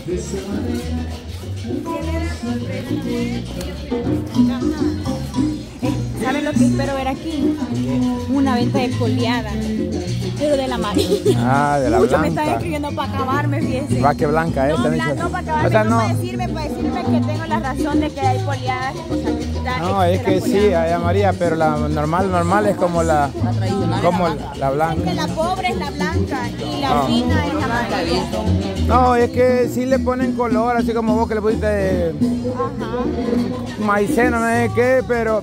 ¿Saben lo que espero ver aquí? Una venta de coleada, pero de la marina. Ah, de la Muchos blanca. me están escribiendo para acabarme, fíjense. Va que blanca esta, No, para acabarme, o sea, no, para decirme que tengo la razón de que hay coleadas. No, es que sí, hay María, pero la normal es como la tradicional, como la blanca. Es que la pobre es la blanca y la fina es la amarilla. No, es que sí le ponen color, así como vos que le pusiste maicena, no sé qué, pero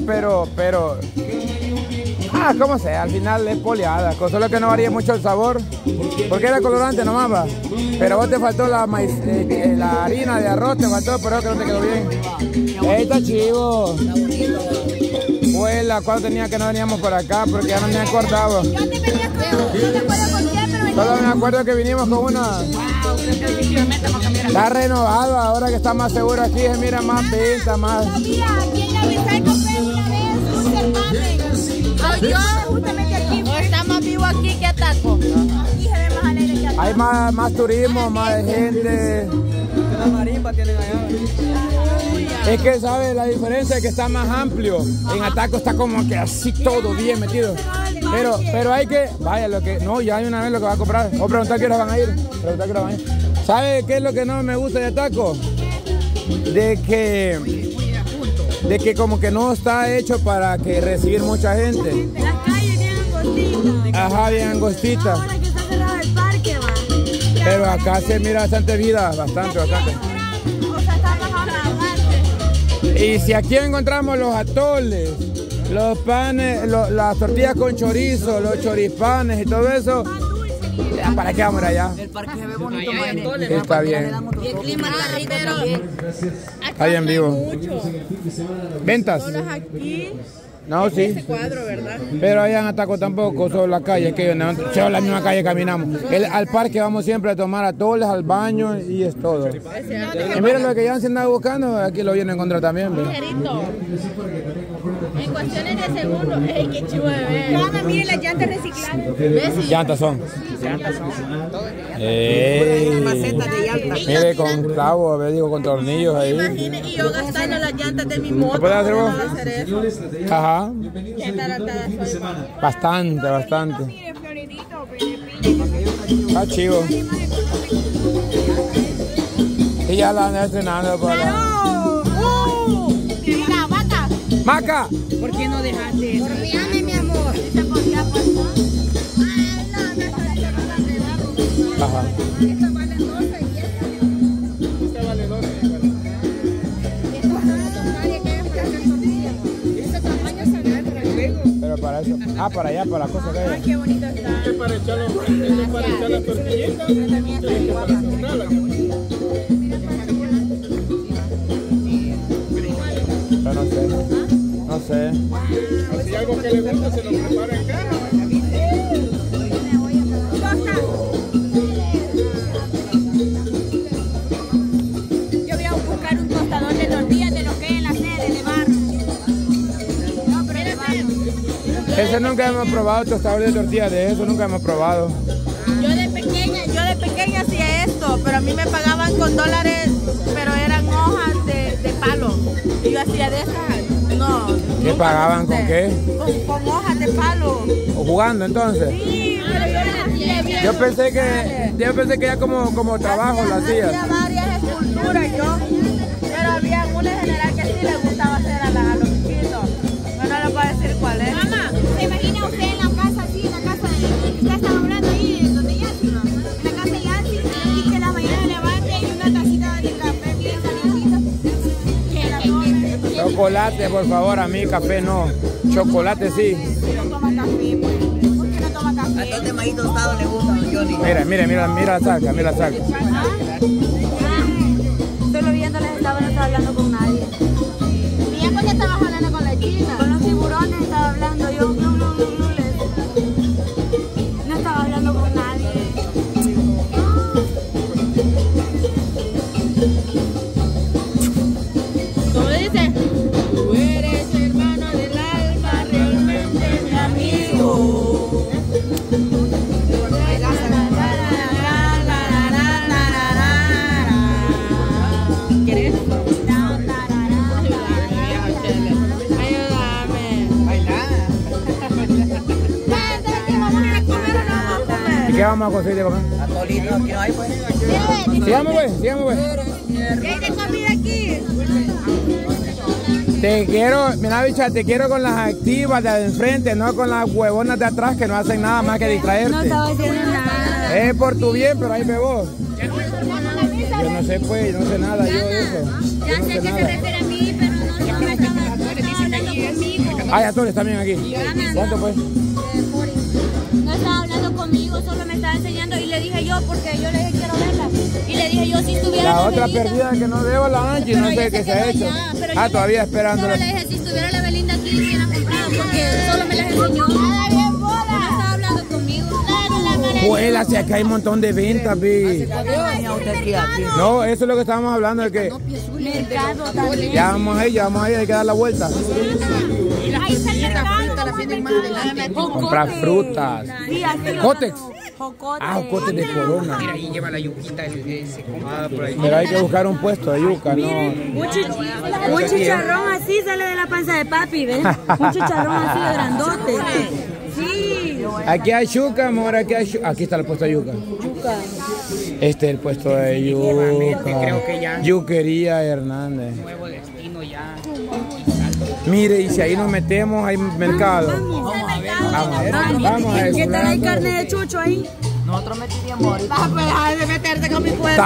como sea, al final es poleada, solo que no varía mucho el sabor, porque era colorante nomás, va. Pero a vos te faltó la harina de arroz, te faltó, pero que no te quedó bien. Está chivo. Abuela, ¿cuándo tenía que no veníamos por acá? Porque ya no me acordaba. Yo te venía con, no te acuerdo con quién, pero solo me acuerdo que vinimos con una. Está renovado ahora que está más seguro aquí, se mira más pinta, más. Sabía, aquí en la Recycle fue una vez un certamen. Soy yo, justamente aquí. Está más vivo aquí que Ataco. Aquí se ve más alegre que Ataco. Hay más turismo, más gente. La marimba tienen allá. Es que, ¿sabes? La diferencia es que está más amplio. En Ataco está como que así todo bien metido. Pero hay que... Vaya, lo que... No, ya hay una vez lo que va a comprar. O preguntar qué hora van a ir. ¿Sabe qué es lo que no me gusta de Ataco? De que como que no está hecho para que recibir mucha gente. Las calles bien angostitas. Ajá, bien angostita. Ahora que está cerrado el parque, va. Pero acá se mira bastante vida, bastante. O sea, está bajando la parte. Y si aquí encontramos los atoles, los panes, las tortillas con chorizo, los choripanes y todo eso, ¿para qué vamos allá? El parque se ve bonito, Está bien. Y el clima está rico también. Está bien vivo. ¿Ventas? Aquí. No, sí. Cuadro, ¿verdad? Pero allá en Ataco tampoco, solo la calle, que solo la misma calle caminamos. Al parque vamos siempre a tomar atoles, al baño y es todo. Y miren lo que ya se anda buscando, aquí lo vienen a encontrar también. Ligerito. En cuestiones de segundos. ¡Ey, qué chivo de ver! Cama, miren las llantas recicladas. Llantas son. Macetas de llanta. Mire, con clavos, a ver, digo, con tornillos ahí. Imagínate, y yo gastando las llantas de mi moto. ¿Lo puedes hacer vos? Ajá. Qué taratada soy. Bastante. Mire, floridito, Está chivo. Y ya la andan estrenando por la... Mira, vaca. ¡Maca! ¿Por qué no dejaste eso? Horneame, mi amor. Esta podría pasar. Ay, no, me cerrada de barro. Ajá. Esta vale 12 y esta vale 12. Esta vale 12. Este tamaño se agarra. Pero para eso... Ah, para allá, para la cosa que Ay, hay. qué bonito está. Es para echar las tortillitas. Yo no sé. Si algo que le gusta se lo prepara en casa. Yo voy a buscar un tostador de tortillas de lo que es en la sede de barro. No, pero de barro. Ese nunca hemos probado, tostador de tortillas de eso, nunca hemos probado. Yo de pequeña hacía esto, pero a mí me pagaban con dólares, pero eran hojas de palo. Y yo hacía de esas. No. ¿Qué pagaban con qué? Con hojas de palo. ¿O jugando entonces? Sí, pero yo las hacía bien. Yo pensé que ya como trabajo lo Hacía hacías. varias esculturas yo, pero había una en general que sí le gustaba hacer a los chiquitos. Pero no les voy a decir cuál es. Mamá, ¿se imagina usted en la casa así, en la casa de usted estaba hablando ahí, donde Yancy, ¿no? En la casa de Yancy, y que la mañana levante y una tacita de café bien calientito, que la tome. Chocolate, por favor, a mí café no. Chocolate sí. No toma café, pues. ¿Por qué no toma café? A este maíz tostado le gusta, don Johnny. Mira la saca, mira la saca. Solo viéndoles estaba, no estaba hablando con nadie. Bien, porque estabas hablando con la chica. Con los tiburones estaba hablando yo. No estaba hablando con nadie. ¿Cómo dice? Tú eres hermano del alma, realmente mi amigo. vamos a conseguir de comer? Atolito, aquí no hay pues. Sigamos pues, sigamos pues. ¿Qué hay de comida aquí? Te quiero, mira bicha, te quiero con las activas de enfrente, no con las huevonas de atrás que no hacen nada más que distraerte. No estaba haciendo nada. Es por tu bien, pero ahí ve vos. Yo no sé pues, no sé nada yo de eso. Ya sé que se refiere a mí, pero no estaba hablando conmigo. Ah, ya tú estás bien aquí. ¿Cuánto pues? No estaba hablando conmigo, solo me estaba enseñando y le dije yo, porque yo le dije quiero verla. Y le dije yo, si estuviera La otra Belinda, perdida que no debo la Angie, no sé qué se ha hecho. Ah, todavía esperando. Pero le dije, si estuviera la Belinda aquí, hubiera comprado, porque solo me las enseñó. No estaba hablando conmigo. Vuela, si acá hay un montón de ventas, vi. No, eso es lo que estábamos hablando, de que Mercado también. ya vamos a ir, hay que dar la vuelta. Ahí está el mercado. Comprar frutas. Jotex. Ah, jocotes de Corona. Mira, ahí lleva la yuquita, se come por ahí. Pero hay que buscar un puesto de yuca, ¿no? Un chicharrón así sale de la panza de papi, ¿ves? Un chicharrón así de grandote. Sí. Aquí hay yuca, amor, aquí hay yuca. Aquí está el puesto de yuca. Este es el puesto de yuca. Creo que ya. Yuquería Hernández. Nuevo destino ya. Mire, y si ahí nos metemos, hay mercado. Vamos a ver. ¿Qué tal hay carne de chucho ahí? Nosotros metiríamos ahorita. Vas a dejar de meterte con mi cuerpo.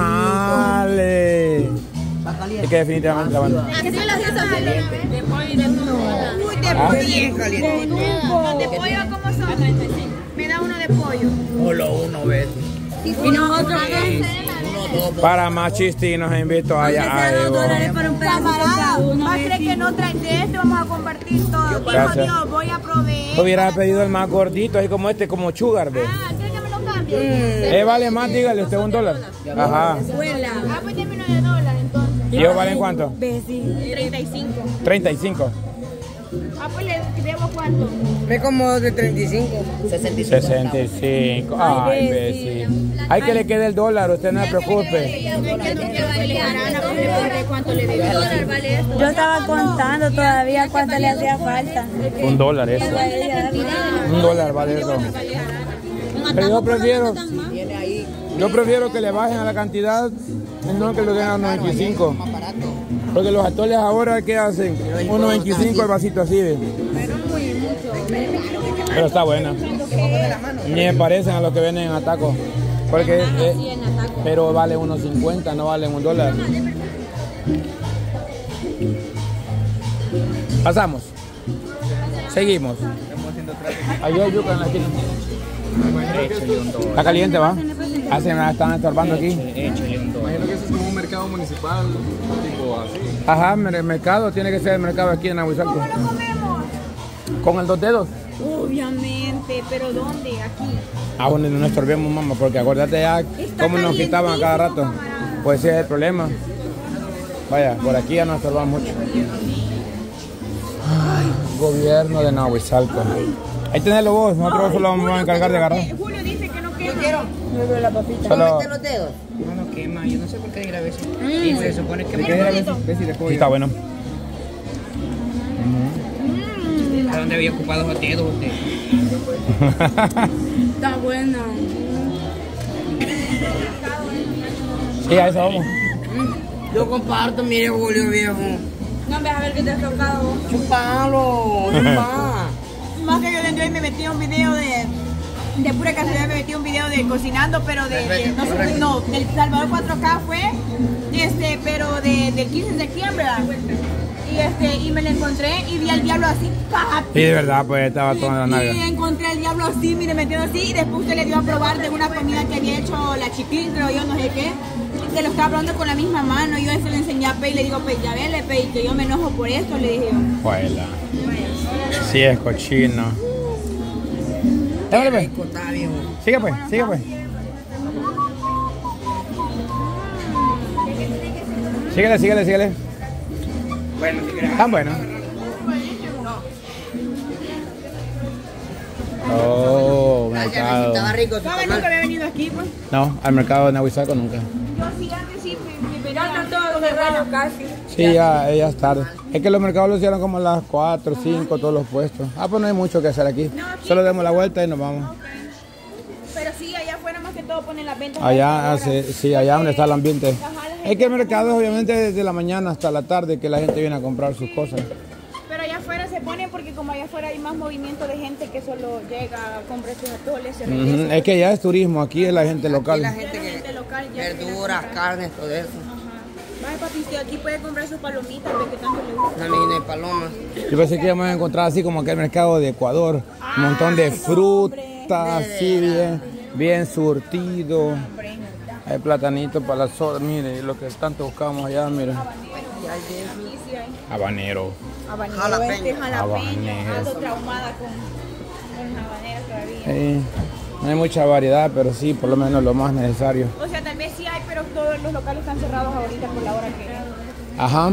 Tamales. Es que definitivamente la van. Así lo hizo caliente. De pollo y de pollo. Uy, de Ah. pollo. Bien caliente. ¿Los de pollo cómo son? Me da uno de pollo. Solo uno, ¿ves? ¿Y nosotros qué? Para más chistes nos invito allá. $2 para un pedazo de cada uno. ¿Vas a creer que no traen de este? Vamos a compartir todo. Hijo Gracias. Dios, voy a proveer. Hubiera pedido el más gordito, así como este, como sugar, ¿ves? Ah, ¿quieres que me lo cambie? Vale más, dígale usted $1. Ajá. Ah, pues déme uno de $1 entonces. ¿Y ellos valen cuánto? Ve, sí. 35. 35. Ah, pues le debo cuánto. Ve como de 35. 65. 65. Ay, Bessie. Hay que le quede el $1, usted no se preocupe. No es que no quiero darle jarana, pues le pondré cuánto le debo. $1 vale esto. Yo estaba contando todavía cuánto le hacía falta. $1 eso. $1 vale eso. Pero yo prefiero que le bajen a la cantidad, no que lo den a 95. Porque los atoles ahora, ¿qué hacen? 1.25 el vasito así, ¿ves? Pero está buena. Ni me parecen a los que venden en Ataco. Porque, pero vale 1.50, no vale $1. Pasamos. Seguimos. Ahí hay yuca en la esquina. Está caliente, ¿va? Están estorbando aquí. Imagino que eso es como un mercado municipal, tipo así. Ajá, el mercado tiene que ser el mercado aquí en Nahuizalco. ¿Cómo lo comemos? Con el 2 dedos. Obviamente, pero ¿dónde? Aquí. Ah, bueno, no nos estorbemos, mamá, porque acuérdate ya cómo nos quitaban a cada rato. Pues ese es el problema. Vaya, por aquí ya nos estorbamos mucho. Ay, gobierno de Nahuizalco. Ahí tenelo vos, nosotros solo vamos a encargar de agarrar. Julio dice que no quema. Solo... Los dedos. No quema, yo no sé por qué dirá veces. Y se supone que Sí, está bueno. ¿A dónde había ocupado los dedos usted? Está buena. Sí, a eso vamos. Yo comparto, mire Julio viejo. No, ve a ver qué te has tocado vos. Chupalo, chupa. Más que yo dentro y me metí un video de pura casualidad, me metí un video de cocinando, pero no, del Salvador 4K fue, pero del 15 de septiembre, ¿verdad? Y me lo encontré y vi al diablo así, ¡pap! Sí, de verdad, pues estaba toda la nalga. Y encontré al diablo así, mire, metido así, y después usted le dio a probar de una comida que había hecho la chiquín, creo yo, no sé qué. Se lo estaba probando con la misma mano, yo eso le enseñé a Pei y le digo, Pei, ya vele, Pei, que yo me enojo por esto, le dije yo. Juela. Sí, es cochino. Dale, pues. Está viejo. Sigue pues, sigue pues. Síguele, síguele, síguele. Bueno, Tan bueno. Oh, mercado. estaba rico. ¿Cómo nunca había venido aquí, pues? No, al mercado de Nahuizalco nunca. Yo sí, antes sí, pero Ya está todo cerrado casi. Sí, ya es tarde. Es que los mercados los hicieron como a las 4, 5, todos los puestos. Ah, pues no hay mucho que hacer aquí. Solo demos la vuelta y nos vamos. Pero sí, hay todo ponen las ventas. Allá, sí, allá donde está el ambiente. Es que el mercado es obviamente desde la mañana hasta la tarde que la gente viene a comprar sus cosas. Pero allá afuera se ponen porque como allá afuera hay más movimiento de gente que solo llega, compra sus atoles, se regresa. Es que ya es turismo, aquí es la gente local. La gente local ya verduras, carnes, todo eso. Vaya papi, usted aquí puede comprar sus palomitas, de que tanto le gusta. A mí no hay palomas. Yo pensé que íbamos a encontrar así como aquel mercado de Ecuador. Un montón de frutas, así bien surtido. Hay platanitos para las sodas, mire, lo que tanto buscamos allá, mire. Habanero. Jalapeño. Habanero. Ando traumada con habaneros todavía. Sí, no hay mucha variedad, pero sí, por lo menos lo más necesario. O sea, tal vez sí hay, pero todos los locales están cerrados ahorita por la hora que... Ajá.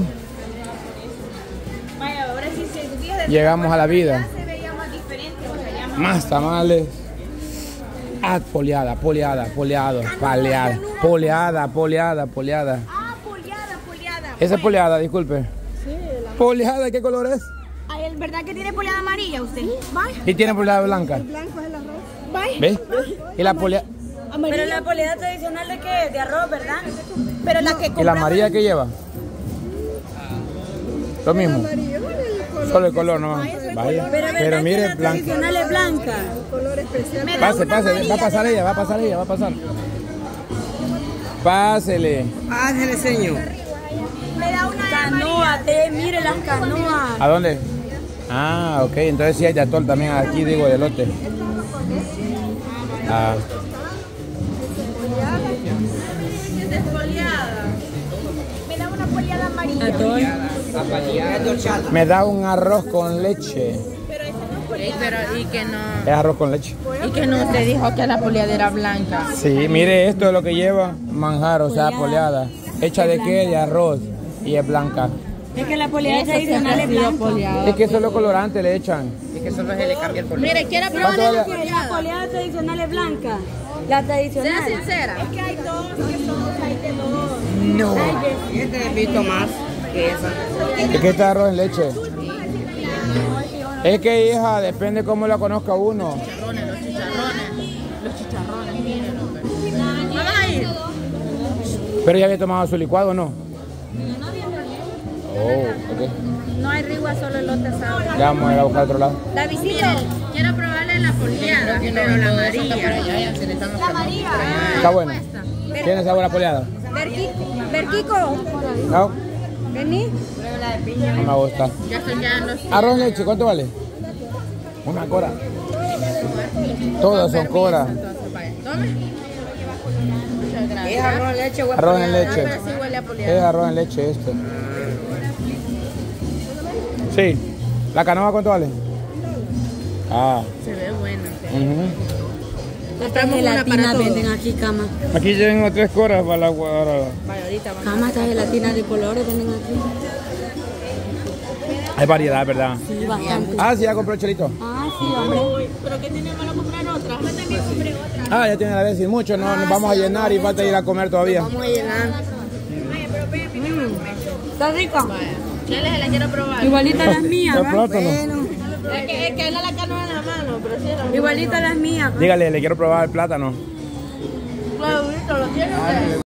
Vaya, ahora sí se fija, Llegamos a la vida. se veía más diferente, o sea, ya Más tamales. Poleada, poleada. Esa es poleada, disculpe. Sí, poleada, ¿qué color es? Ay, ¿es verdad que tiene poleada amarilla usted? Vaya. Y tiene poleada blanca. Blanco es el arroz. Vaya. ¿Ves? Y la poleada. Pero la poleada tradicional de qué? De arroz, ¿verdad? Pero la que ¿Y la compramos... amarilla que lleva? Lo mismo. Solo el color, ¿no? Vaya. Pero mire, la blanca. tradicional es blanca. Pase. Va a pasar ella. Pásele. Pásele, señor. Me da una Canoa, mire las canoas. ¿A dónde? Ah, ok. Entonces sí hay de atol también aquí, digo, de elote. Ah. despoleada. Me da una poleada amarilla. Atol. Me da un arroz con leche. Pero esa no es poleada. Pero y que no, Es arroz con leche. y que no te dijo que la poleada era blanca. Sí, mire, esto es lo que lleva manjar, o sea, poleada. ¿Hecha de qué? De arroz. Y es blanca. Es que la poleada tradicional es blanca. Es que solo colorante le echan. Es que solo se le cambia el color. Mire, quiero probar ¿Cuánto la vale? La poleada tradicional es blanca. La tradicional. Sea sincera. Es que hay dos, que son, hay de dos. No. Este he visto más que esa. Es que este arroz en leche. Es que, hija, depende cómo la conozca uno. Los chicharrones, miren, hombre. Vamos a ir. Pero ya había tomado su licuado, ¿o no? Oh, ok. No hay rigua, solo elote asado. Ya vamos a ir a buscar otro lado. La visita. Quiero probarle la poleada, pero la amarilla. La amarilla. Está bueno. ¿Tiene sabor a poleada? Berquico, No, vení. no me gusta. Ya estoy quedando. Arroz en leche, ¿cuánto vale? Una cora. Todas son coras. Tome. Muchas gracias. Es arroz, leche, huevo. Arroz en leche. Pero sí huele a poleada. Es arroz en leche esto. Sí. ¿La canoa cuánto vale? Ah. Se ve buena. Estas gelatinas venden aquí, cama. Aquí tengo 3 coras para la guarda. Vaya, ahorita vamos. Cama, estas gelatinas de colores venden aquí. Hay variedad, ¿verdad? Sí, bastante. Ah, sí, ya compró el chelito. Ah, sí, hombre. ¿Pero qué tiene para comprar otra? Yo también compré otra. Ah, ya tiene la vez y mucho, no nos vamos a llenar y falta ir a comer todavía. Vamos a llenar. ¿Está rica? Yo les la quiero probar. Igualita a las mías, El ¿va? plátano. Es que él no la canoa en la mano, pero sí era Igualita a las mías. Dígale, le quiero probar el plátano. Claro, lo tiene usted.